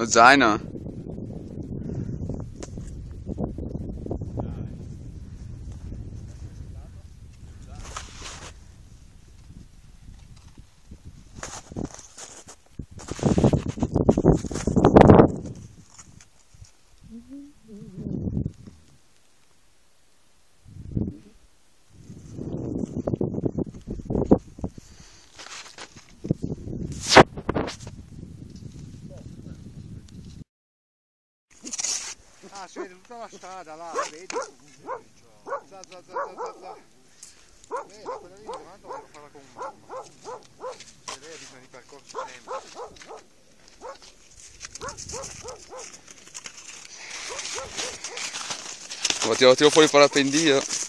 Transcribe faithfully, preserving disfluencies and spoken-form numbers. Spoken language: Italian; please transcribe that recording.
Lo zaino? Ah, si vede tutta la strada là, vedi? Za, za, za, za, za, za. Vedi, quella lì davanti voglio farla con mamma. Se lei ha bisogno di percorsi semplici. Ma tiro, tiro fuori il parapendio.